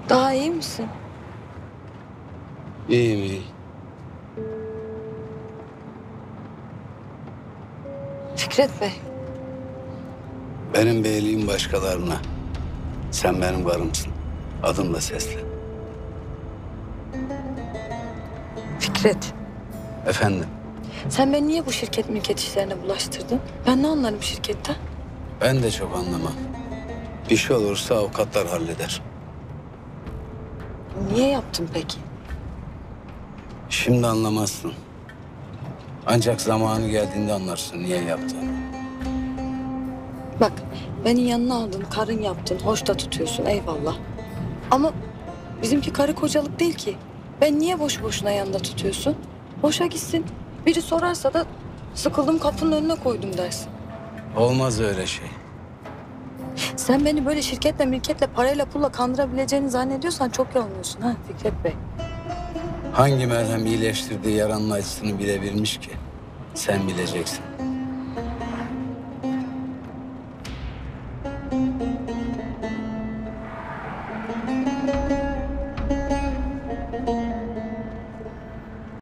Daha iyi misin? İyiyim iyi. Fikret Bey, Benim beyliğim başkalarına. Sen benim varımsın. Adımla seslen. Fikret. Efendim, Sen beni niye bu şirket mülkiyet işlerine bulaştırdın? Ben ne anlarım şirketten? ben de çok anlamam. Bir şey olursa avukatlar halleder. Niye yaptın peki? Şimdi anlamazsın. Ancak zamanı geldiğinde anlarsın niye yaptığını. Bak, beni yanına aldın, karın yaptın, hoş da tutuyorsun, eyvallah. Ama bizimki karı kocalık değil ki. Ben niye boş boşuna yanında tutuyorsun? Boşa gitsin. Biri sorarsa da sıkıldım kapının önüne koydum dersin. Olmaz öyle şey. Sen beni böyle şirketle, mülkiyetle, parayla, pulla kandırabileceğini zannediyorsan çok yanılıyorsun ha Fikret Bey. Hangi merhem iyileştirdiği yaranın acısını bilebilmiş ki? Sen bileceksin.